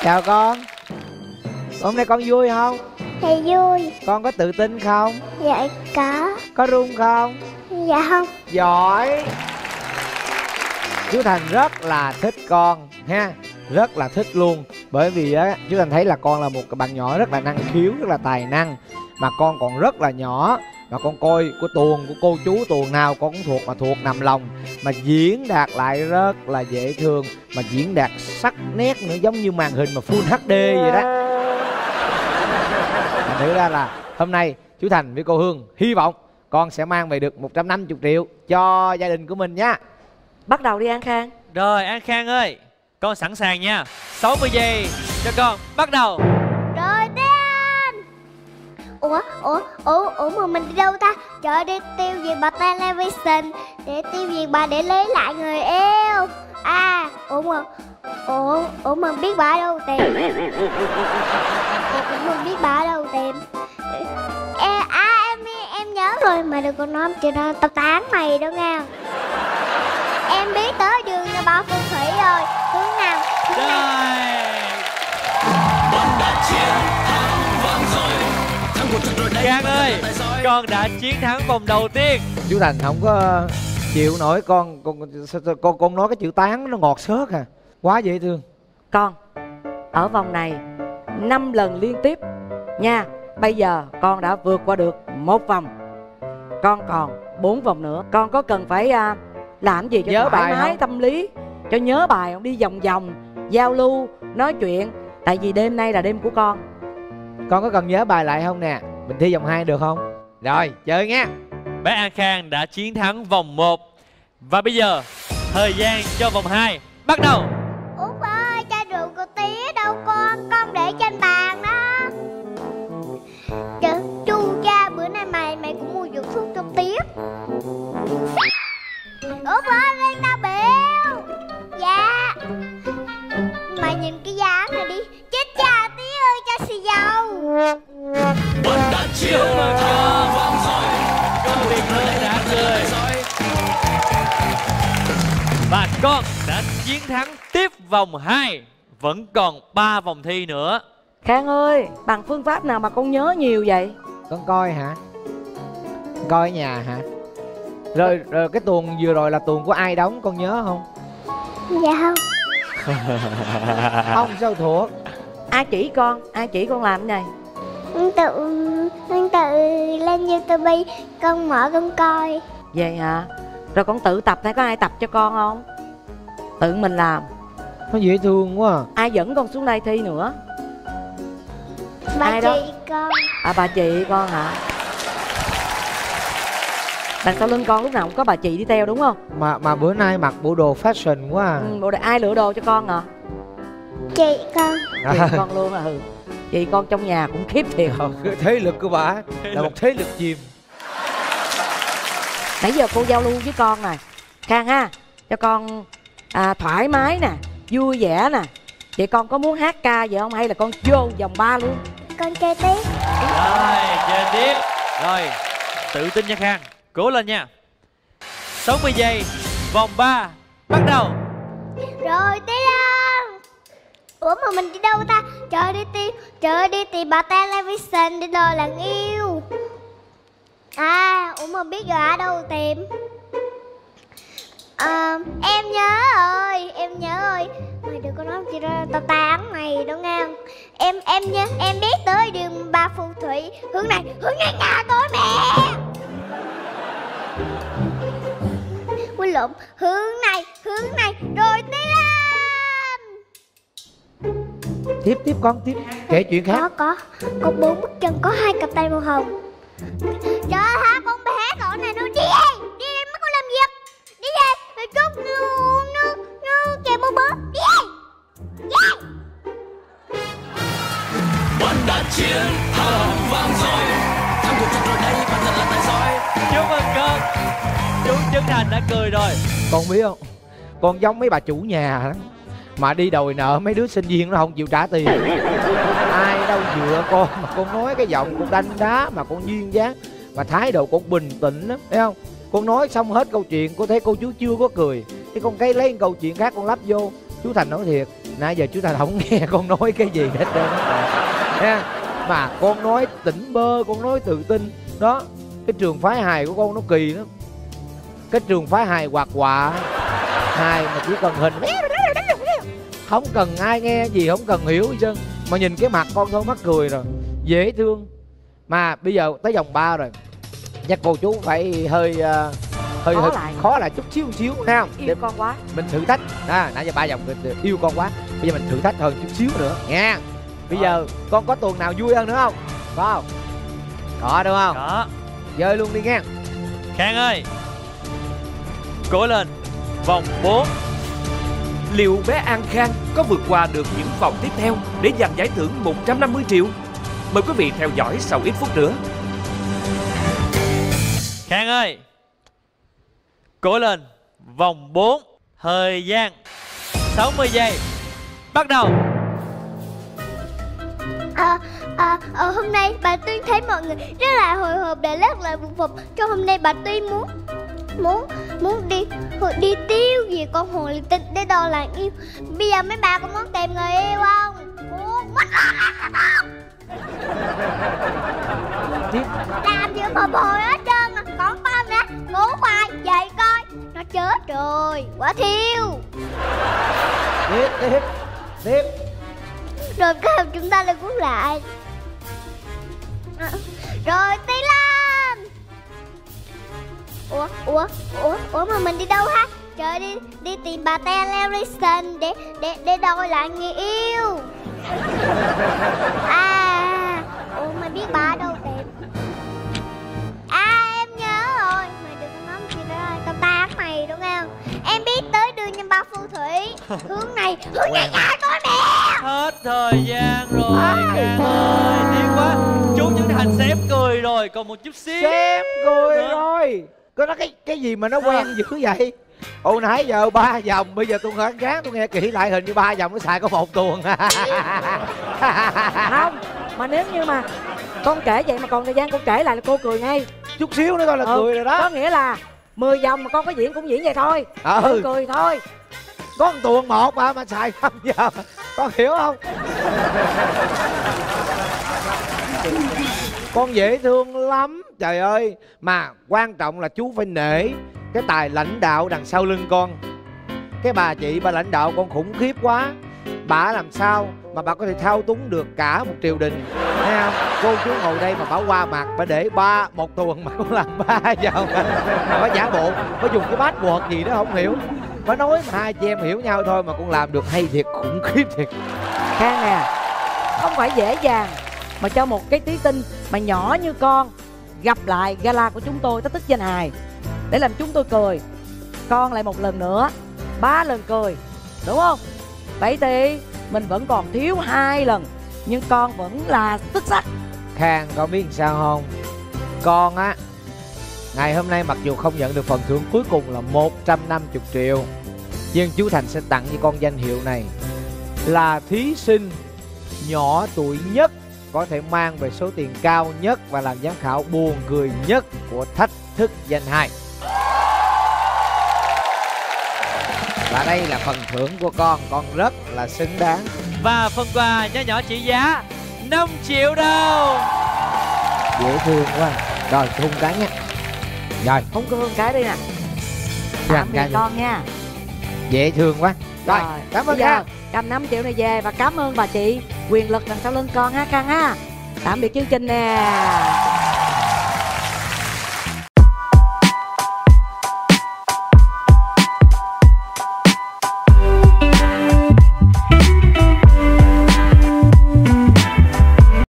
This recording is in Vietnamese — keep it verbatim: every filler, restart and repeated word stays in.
Chào con. Hôm nay con vui không? Thì vui. Con có tự tin không? Dạ có. Có run không? Dạ không. Giỏi. Chú Thành rất là thích con ha, rất là thích luôn. Bởi vì á, chú Thành thấy là con là một cái bạn nhỏ rất là năng khiếu, rất là tài năng. Mà con còn rất là nhỏ. Mà con coi của tuồng, của cô chú tuồng nào con cũng thuộc mà thuộc nằm lòng. Mà diễn đạt lại rất là dễ thương. Mà diễn đạt sắc nét nữa, giống như màn hình mà Full hát đê vậy đó. Thành thử ra là hôm nay chú Thành với cô Hương hy vọng con sẽ mang về được một trăm năm mươi triệu cho gia đình của mình nha. Bắt đầu đi An Khang. Rồi An Khang ơi, con sẵn sàng nha. sáu mươi giây cho con, bắt đầu. Rồi tên. Ủa, ủa, ủa, ủa mà mình đi đâu ta? Trời, đi tiêu diệt bà television. Để tiêu diệt bà để lấy lại người yêu. À, ủa mà Ủa, ủa mà biết bà ở đâu tìm? Ủa mà biết bà ở đâu tìm? E, à em em nhớ rồi, mà đừng có nói chị ra tao tán mày đâu nha. Em biết tới đường nhà bà Phù Thủy rồi. Hướng nào? Hướng Rồi Khang ơi, con đã chiến thắng vòng đầu tiên. Chú Thành không có chịu nổi con con con con, con nói cái chữ tán nó ngọt xớt à, quá dễ thương. Con ở vòng này năm lần liên tiếp nha. Bây giờ con đã vượt qua được một vòng, con còn bốn vòng nữa. Con có cần phải à, làm gì cho nhớ thoải bài mái không? tâm lý, cho nhớ bài không? Đi vòng vòng giao lưu nói chuyện, tại vì đêm nay là đêm của con. Con có cần nhớ bài lại không nè? Mình thi vòng hai được không? Rồi chơi nha. Bé An Khang đã chiến thắng vòng một. Và bây giờ thời gian cho vòng hai bắt đầu. Út ơi, chai rượu của tía đâu con? Con để trên bàn đó. Trời, chu cha, bữa nay mày mày cũng mua rượu thuốc cho tía. Út ơi, lên tao biểu. Dạ. Mày nhìn cái giá này đi. Chết cha tía ơi, cha xì dầu. Chúc mừng con, công việc lớn đã cười. Và con đã chiến thắng tiếp vòng hai. Vẫn còn ba vòng thi nữa. Khang ơi, bằng phương pháp nào mà con nhớ nhiều vậy? Con coi hả? Coi ở nhà hả? Rồi, rồi cái tuồng vừa rồi là tuồng của ai đóng con nhớ không? Dạ không. Không sao thuộc. Ai chỉ con? Ai chỉ con làm cái này? Con tự con tự lên YouTube con mở con coi. Vậy hả? Rồi con tự tập hay có ai tập cho con không? Tự mình làm. Nó dễ thương quá à. Ai dẫn con xuống đây thi nữa? Bà Ai chị đó? con. À bà chị con hả? Đằng sau lưng con lúc nào cũng có bà chị đi theo đúng không? Mà mà bữa nay mặc bộ đồ fashion quá à. Ừ, bộ này ai lựa đồ cho con hả? Chị con. Chị con luôn à. Ừ. Chị con trong nhà cũng khiếp thiệt. Cái thế lực của bà là một thế lực chìm. Nãy giờ cô giao lưu với con nè Khang ha, cho con à, thoải mái nè, vui vẻ nè. Vậy con có muốn hát ca vậy không, hay là con vô vòng ba luôn? Con chơi tiếp. Rồi, chơi tiếp. Rồi, tự tin nha Khang. Cố lên nha. sáu mươi giây, vòng ba bắt đầu. Rồi tí đâu. Ủa mà mình đi đâu ta? Trời đi tìm, trời đi tìm bà television để đòi lần yêu. À, ủa mà biết rồi ở đâu tìm? À, em nhớ rồi, em nhớ rồi. Mày đừng có nói chị ra tao tán mày đâu nghe. Em em nhớ, em biết tới đường Ba Phù Thủy. Hướng này, hướng này nhà tôi mẹ. Quên lộn, hướng này, hướng này, rồi tí lên. Tiếp tiếp con tiếp. Kể chuyện khác. Có, có, có bốn bức chân, có hai cặp tay màu hồng. Trời hả, con bé cậu này nó đi đi, đi đi, mấy con làm việc. Đi đi, rồi chút nước, nước, nước, kèm bơ bơ, đi đi. Đi. Bạn đã chiến thắng vang rồi, thắng cuộc trận rồi đây, bạn thật là tài giỏi. Chúc mừng con. Chú Trấn Thành đã cười rồi. Con biết không, con giống mấy bà chủ nhà đó, mà đi đòi nợ mấy đứa sinh viên nó không chịu trả tiền. Ai đâu dựa con, mà con nói cái giọng con đanh đá, mà con duyên dáng, mà thái độ con bình tĩnh lắm, thấy không? Con nói xong hết câu chuyện, con thấy cô chú chưa có cười, thì con cái lấy câu chuyện khác con lắp vô. Chú Thành nói thiệt, nãy giờ chúng ta không nghe con nói cái gì hết trơn nha. Mà con nói tỉnh bơ, con nói tự tin đó. Cái trường phái hài của con nó kỳ lắm. Cái trường phái hài hoạt họa hài mà chỉ cần hình, không cần ai nghe gì, không cần hiểu gì trơn, mà nhìn cái mặt con thôi mắc cười rồi, dễ thương. Mà bây giờ tới vòng ba rồi, chắc cô chú phải hơi uh, hơi, khó, hơi lại. khó lại chút xíu xíu ha. Yêu Để con quá. mình thử thách. À, nãy giờ ba vòng yêu con quá, bây giờ mình thử thách hơn chút xíu nữa nha. Bây giờ con có tuần nào vui hơn nữa không? Có không? Có đúng không? Đó. Chơi luôn đi nha. Khang ơi, cố lên. Vòng bốn. Liệu bé An Khang có vượt qua được những vòng tiếp theo để giành giải thưởng một trăm năm mươi triệu? Mời quý vị theo dõi sau ít phút nữa. Khang ơi, cố lên. Vòng bốn. Thời gian sáu mươi giây. Bắt đầu. À, à, à, hôm nay bà Tuyên thấy mọi người rất là hồi hộp để lắc lại phục phục. Cho hôm nay bà Tuyên muốn muốn muốn đi đi tiêu về con hồ ly tinh để đo làng yêu. Bây giờ mấy bà có muốn tìm người yêu không? Muốn. Làm gì bồi bồi hết trơn à. Còn con nè, ngủ hoài dậy coi nó chết rồi, quả thiêu. Tiếp tiếp tiếp. Rồi các chúng ta lại cuốn lại. À, rồi tí lên. Ủa, ủa, ủa, ủa mà mình đi đâu ha? Trời, đi đi tìm bà Television để để để đòi lại người yêu. À, ủa mày biết bà ở đâu tìm? À, em nhớ rồi. Mày đừng có nói gì nữa rồi, tao tát mày đúng không? Em biết tới đường nhân ba phù thủy. Hướng này, hướng này nhà tôi nè. Hết thời gian rồi Khang ơi. Tiếc quá. Chú Trấn Thành xém cười rồi. Còn một chút xíu. Xem cười nữa. rồi. Có nói cái cái gì mà nó quen dữ vậy? Ồ, nãy giờ ba vòng, bây giờ tôi ngỡ gán tôi nghe kỹ lại, hình như ba vòng nó xài có một tuần. Không, mà nếu như mà con kể vậy mà còn thời gian con kể lại là cô cười ngay. Chút xíu nữa thôi là Ừ, cười rồi đó. Có nghĩa là mười vòng mà con có diễn cũng diễn vậy thôi. Ừ. Con cười thôi. Có một tuần một mà mà xài năm giờ, con hiểu không? Con dễ thương lắm, trời ơi. Mà quan trọng là chú phải nể cái tài lãnh đạo đằng sau lưng con. Cái bà chị bà lãnh đạo con khủng khiếp quá. Bà làm sao mà bà có thể thao túng được cả một triều đình, thấy không? Cô chú ngồi đây mà bà qua mặt, bà để ba một tuần mà cũng làm ba vòng. Mà bà giả bộ, bà dùng cái bát quật gì đó không hiểu. Bà nói mà hai chị em hiểu nhau thôi mà cũng làm được hay thiệt, khủng khiếp thiệt. Khang nè, không phải dễ dàng mà cho một cái thí sinh mà nhỏ như con gặp lại gala của chúng tôi Thách Thức Danh Hài để làm chúng tôi cười. Con lại một lần nữa, ba lần cười, đúng không? Vậy thì mình vẫn còn thiếu hai lần, nhưng con vẫn là xuất sắc. Khang con biết sao không? Con á, ngày hôm nay mặc dù không nhận được phần thưởng cuối cùng là một trăm năm mươi triệu, nhưng chú Thành sẽ tặng cho con danh hiệu này là thí sinh nhỏ tuổi nhất có thể mang về số tiền cao nhất và làm giám khảo buồn cười nhất của Thách Thức Danh Hài. Và đây là phần thưởng của con, con rất là xứng đáng. Và phần quà nhỏ nhỏ trị giá năm triệu đồng. Dễ thương quá. Rồi, hôn cái nha. Rồi, Không có hôn cái đi nè. Làm Tạm biệt cái con nha. dễ thương quá. Rồi, Rồi, cảm ơn bây giờ Khang. cầm năm triệu này về và cảm ơn bà chị quyền lực đằng sau lưng con ha Khang ha. Tạm biệt chương trình nè.